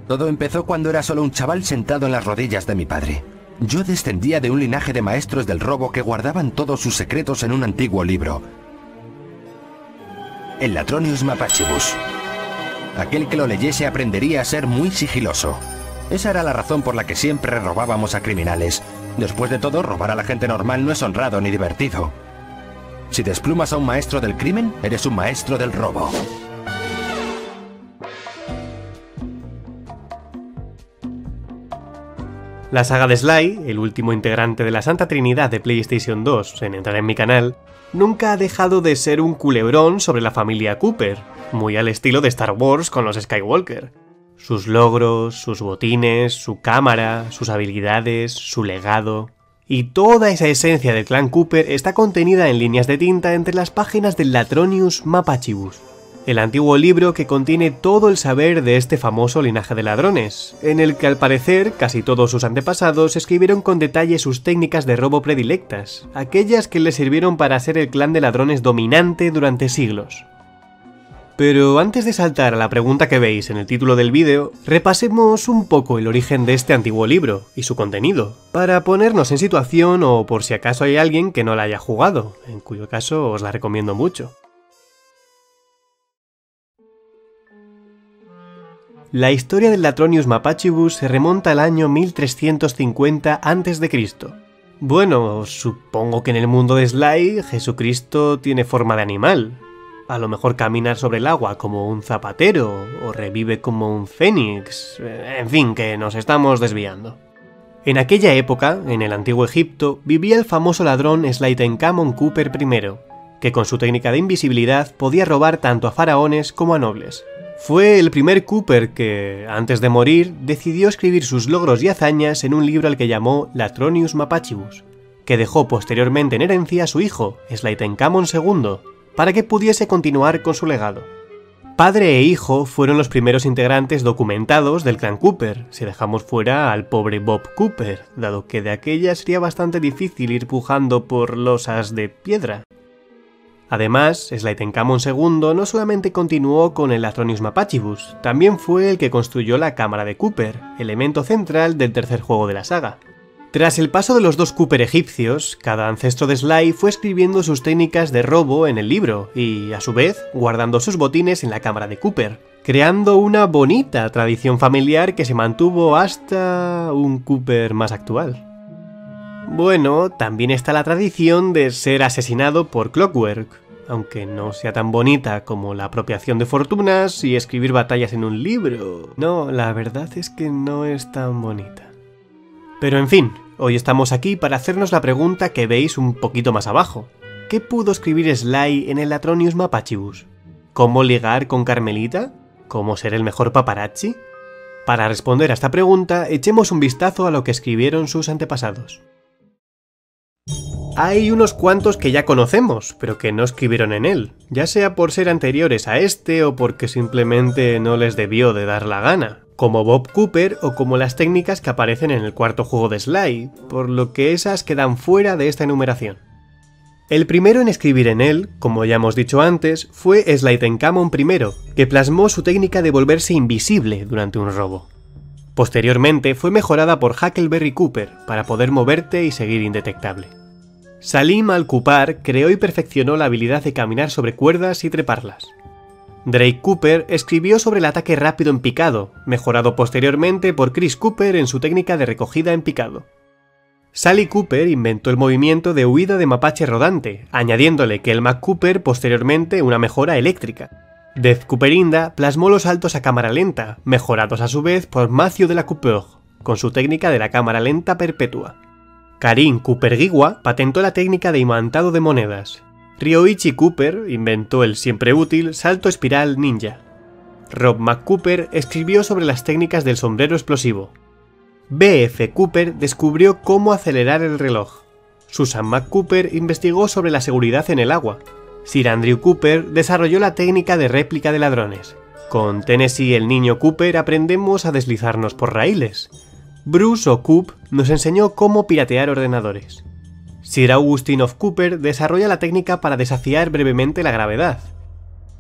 Todo empezó cuando era solo un chaval sentado en las rodillas de mi padre. Yo descendía de un linaje de maestros del robo que guardaban todos sus secretos en un antiguo libro, el Latronius Mapachibus. Aquel que lo leyese aprendería a ser muy sigiloso. Esa era la razón por la que siempre robábamos a criminales. Después de todo, robar a la gente normal no es honrado ni divertido. Si desplumas a un maestro del crimen, eres un maestro del robo. La saga de Sly, el último integrante de la Santa Trinidad de PlayStation 2 en entrar en mi canal, nunca ha dejado de ser un culebrón sobre la familia Cooper, muy al estilo de Star Wars con los Skywalker. Sus logros, sus botines, su cámara, sus habilidades, su legado... Y toda esa esencia del clan Cooper está contenida en líneas de tinta entre las páginas del Latronius Mapachibus, el antiguo libro que contiene todo el saber de este famoso linaje de ladrones, en el que al parecer casi todos sus antepasados escribieron con detalle sus técnicas de robo predilectas, aquellas que les sirvieron para ser el clan de ladrones dominante durante siglos. Pero antes de saltar a la pregunta que veis en el título del vídeo, repasemos un poco el origen de este antiguo libro y su contenido, para ponernos en situación o por si acaso hay alguien que no la haya jugado, en cuyo caso os la recomiendo mucho. La historia del Latronius Mapachibus se remonta al año 1350 a.C. Bueno, supongo que en el mundo de Sly, Jesucristo tiene forma de animal. A lo mejor camina sobre el agua como un zapatero, o revive como un fénix... En fin, que nos estamos desviando. En aquella época, en el antiguo Egipto, vivía el famoso ladrón Sly-Tencommon Cooper I, que con su técnica de invisibilidad podía robar tanto a faraones como a nobles. Fue el primer Cooper que, antes de morir, decidió escribir sus logros y hazañas en un libro al que llamó Latronius Mapachibus, que dejó posteriormente en herencia a su hijo, Sly-Tencommon II, para que pudiese continuar con su legado. Padre e hijo fueron los primeros integrantes documentados del clan Cooper, si dejamos fuera al pobre Bob Cooper, dado que de aquella sería bastante difícil ir pujando por losas de piedra. Además, Sly-Tencommon II no solamente continuó con el Latronius Mapachibus, también fue el que construyó la cámara de Cooper, elemento central del tercer juego de la saga. Tras el paso de los dos Cooper egipcios, cada ancestro de Sly fue escribiendo sus técnicas de robo en el libro y, a su vez, guardando sus botines en la cámara de Cooper, creando una bonita tradición familiar que se mantuvo hasta un Cooper más actual. Bueno, también está la tradición de ser asesinado por Clockwork, aunque no sea tan bonita como la apropiación de fortunas y escribir batallas en un libro. No, la verdad es que no es tan bonita. Pero en fin, hoy estamos aquí para hacernos la pregunta que veis un poquito más abajo. ¿Qué pudo escribir Sly en el Latronius Mapachibus? ¿Cómo ligar con Carmelita? ¿Cómo ser el mejor paparazzi? Para responder a esta pregunta, echemos un vistazo a lo que escribieron sus antepasados. Hay unos cuantos que ya conocemos, pero que no escribieron en él, ya sea por ser anteriores a este o porque simplemente no les debió de dar la gana, como Bob Cooper o como las técnicas que aparecen en el cuarto juego de Sly, por lo que esas quedan fuera de esta enumeración. El primero en escribir en él, como ya hemos dicho antes, fue Sly-Tencommon I, que plasmó su técnica de volverse invisible durante un robo. Posteriormente fue mejorada por Huckleberry Cooper para poder moverte y seguir indetectable. Salim Al-Kupar creó y perfeccionó la habilidad de caminar sobre cuerdas y treparlas. Drake Cooper escribió sobre el ataque rápido en picado, mejorado posteriormente por Chris Cooper en su técnica de recogida en picado. Sally Cooper inventó el movimiento de huida de mapache rodante, añadiéndole que el Mac Cooper posteriormente una mejora eléctrica. Dev Cooperinda plasmó los saltos a cámara lenta, mejorados a su vez por Matthew de la Couper, con su técnica de la cámara lenta perpetua. Karin Cooper-Giwa patentó la técnica de imantado de monedas. Ryoichi Cooper inventó el siempre útil salto espiral ninja. Rob McCooper escribió sobre las técnicas del sombrero explosivo. B.F. Cooper descubrió cómo acelerar el reloj. Susan McCooper investigó sobre la seguridad en el agua. Sir Andrew Cooper desarrolló la técnica de réplica de ladrones. Con Tennessee el niño Cooper aprendemos a deslizarnos por raíles. Bruce O'Coop nos enseñó cómo piratear ordenadores. Sir Augustine of Cooper desarrolla la técnica para desafiar brevemente la gravedad.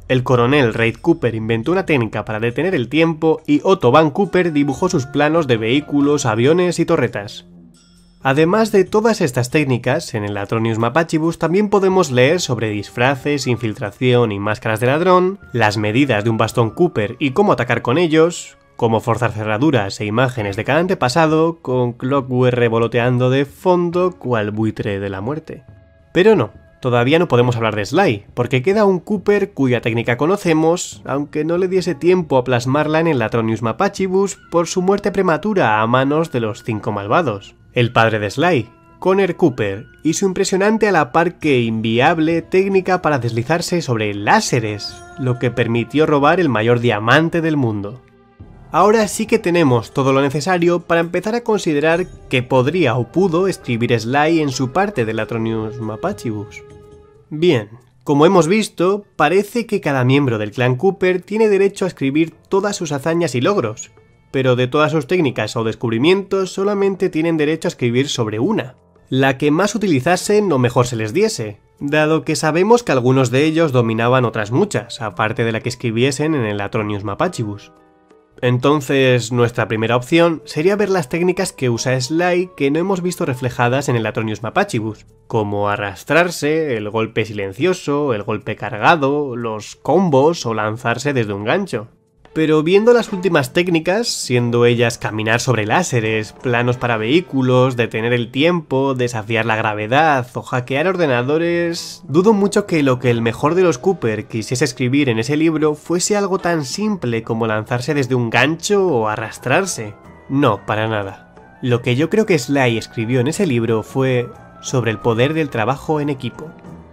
El coronel Reid Cooper inventó una técnica para detener el tiempo y Otto Van Cooper dibujó sus planos de vehículos, aviones y torretas. Además de todas estas técnicas, en el Atronius Mapachibus también podemos leer sobre disfraces, infiltración y máscaras de ladrón, las medidas de un bastón Cooper y cómo atacar con ellos, cómo forzar cerraduras e imágenes de cada antepasado, con Clockwork revoloteando de fondo cual buitre de la muerte. Pero no, todavía no podemos hablar de Sly, porque queda un Cooper cuya técnica conocemos, aunque no le diese tiempo a plasmarla en el Atronius Mapachibus por su muerte prematura a manos de los 5 malvados. El padre de Sly, Connor Cooper, y su impresionante a la par que inviable técnica para deslizarse sobre láseres, lo que permitió robar el mayor diamante del mundo. Ahora sí que tenemos todo lo necesario para empezar a considerar que podría o pudo escribir Sly en su parte del Atronius Mapachibus. Bien, como hemos visto, parece que cada miembro del clan Cooper tiene derecho a escribir todas sus hazañas y logros, pero de todas sus técnicas o descubrimientos solamente tienen derecho a escribir sobre una, la que más utilizasen o mejor se les diese, dado que sabemos que algunos de ellos dominaban otras muchas, aparte de la que escribiesen en el Atronius Mapachibus. Entonces, nuestra primera opción sería ver las técnicas que usa Sly que no hemos visto reflejadas en el Atronius Mapachibus, como arrastrarse, el golpe silencioso, el golpe cargado, los combos o lanzarse desde un gancho. Pero viendo las últimas técnicas, siendo ellas caminar sobre láseres, planos para vehículos, detener el tiempo, desafiar la gravedad o hackear ordenadores, dudo mucho que lo que el mejor de los Cooper quisiese escribir en ese libro fuese algo tan simple como lanzarse desde un gancho o arrastrarse. No, para nada. Lo que yo creo que Sly escribió en ese libro fue sobre el poder del trabajo en equipo.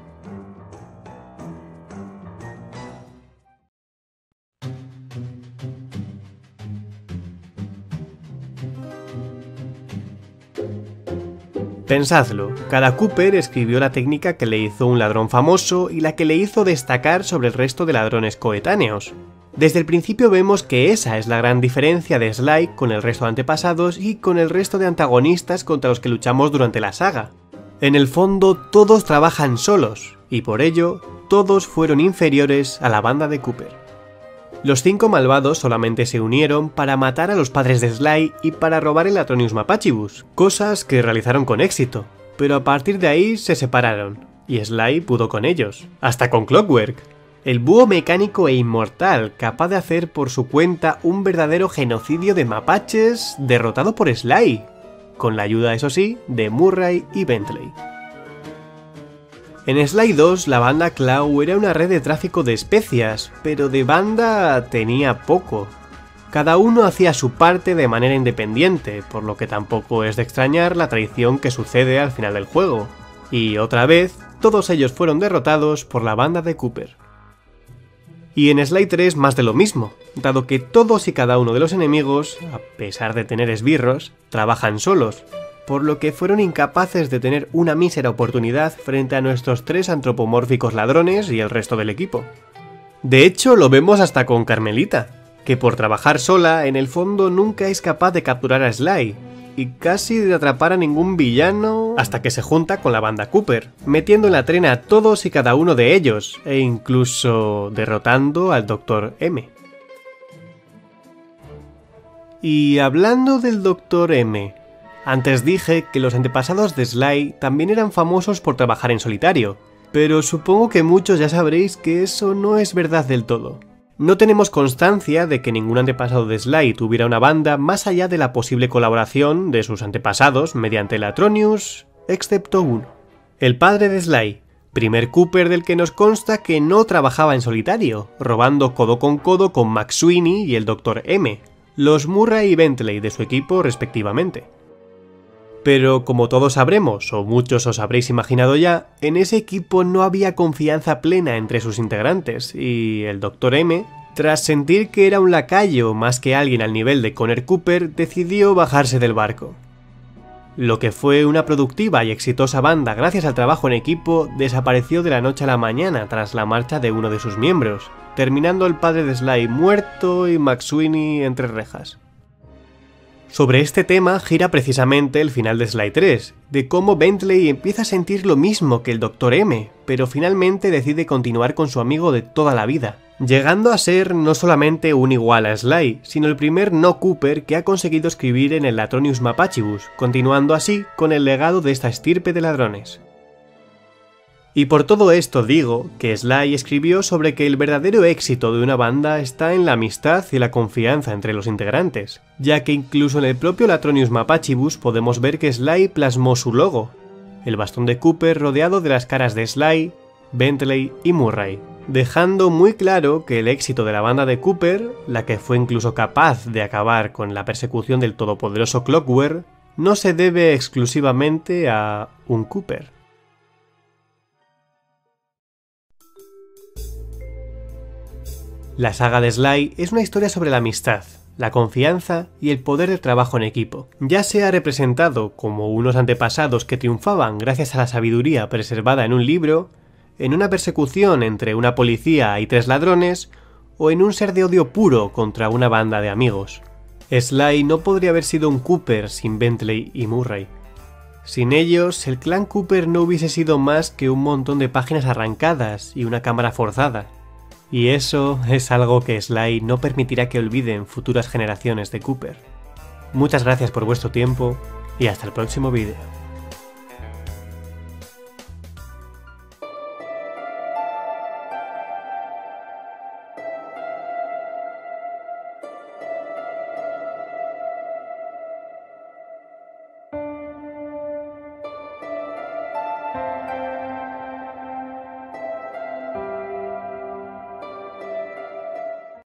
Pensadlo, cada Cooper escribió la técnica que le hizo un ladrón famoso y la que le hizo destacar sobre el resto de ladrones coetáneos. Desde el principio vemos que esa es la gran diferencia de Sly con el resto de antepasados y con el resto de antagonistas contra los que luchamos durante la saga. En el fondo todos trabajan solos, y por ello todos fueron inferiores a la banda de Cooper. Los 5 malvados solamente se unieron para matar a los padres de Sly y para robar el Atronius Mapachibus, cosas que realizaron con éxito, pero a partir de ahí se separaron, y Sly pudo con ellos, hasta con Clockwork, el búho mecánico e inmortal capaz de hacer por su cuenta un verdadero genocidio de mapaches derrotado por Sly, con la ayuda, eso sí, de Murray y Bentley. En Sly 2 la banda Claw era una red de tráfico de especias, pero de banda tenía poco. Cada uno hacía su parte de manera independiente, por lo que tampoco es de extrañar la traición que sucede al final del juego. Y otra vez, todos ellos fueron derrotados por la banda de Cooper. Y en Sly 3 más de lo mismo, dado que todos y cada uno de los enemigos, a pesar de tener esbirros, trabajan solos, por lo que fueron incapaces de tener una mísera oportunidad frente a nuestros 3 antropomórficos ladrones y el resto del equipo. De hecho, lo vemos hasta con Carmelita, que por trabajar sola, en el fondo nunca es capaz de capturar a Sly, y casi de atrapar a ningún villano hasta que se junta con la banda Cooper, metiendo en la trena a todos y cada uno de ellos, e incluso derrotando al Dr. M. Y hablando del Dr. M, antes dije que los antepasados de Sly también eran famosos por trabajar en solitario, pero supongo que muchos ya sabréis que eso no es verdad del todo. No tenemos constancia de que ningún antepasado de Sly tuviera una banda más allá de la posible colaboración de sus antepasados mediante el Atronius, excepto uno. El padre de Sly, primer Cooper del que nos consta que no trabajaba en solitario, robando codo con McSweeney y el Dr. M, los Murray y Bentley de su equipo respectivamente. Pero como todos sabremos, o muchos os habréis imaginado ya, en ese equipo no había confianza plena entre sus integrantes, y el Dr. M, tras sentir que era un lacayo más que alguien al nivel de Connor Cooper, decidió bajarse del barco. Lo que fue una productiva y exitosa banda gracias al trabajo en equipo desapareció de la noche a la mañana tras la marcha de uno de sus miembros, terminando el padre de Sly muerto y McSweeney entre rejas. Sobre este tema gira precisamente el final de Sly 3, de cómo Bentley empieza a sentir lo mismo que el Dr. M, pero finalmente decide continuar con su amigo de toda la vida, llegando a ser no solamente un igual a Sly, sino el primer no Cooper que ha conseguido escribir en el Latronius Mapachibus, continuando así con el legado de esta estirpe de ladrones. Y por todo esto digo que Sly escribió sobre que el verdadero éxito de una banda está en la amistad y la confianza entre los integrantes, ya que incluso en el propio Latronius Mapachibus podemos ver que Sly plasmó su logo, el bastón de Cooper rodeado de las caras de Sly, Bentley y Murray, dejando muy claro que el éxito de la banda de Cooper, la que fue incluso capaz de acabar con la persecución del todopoderoso Clockwerk, no se debe exclusivamente a un Cooper. La saga de Sly es una historia sobre la amistad, la confianza y el poder del trabajo en equipo, ya sea representado como unos antepasados que triunfaban gracias a la sabiduría preservada en un libro, en una persecución entre una policía y 3 ladrones, o en un ser de odio puro contra una banda de amigos. Sly no podría haber sido un Cooper sin Bentley y Murray. Sin ellos, el clan Cooper no hubiese sido más que un montón de páginas arrancadas y una cámara forzada. Y eso es algo que Sly no permitirá que olviden futuras generaciones de Cooper. Muchas gracias por vuestro tiempo y hasta el próximo vídeo.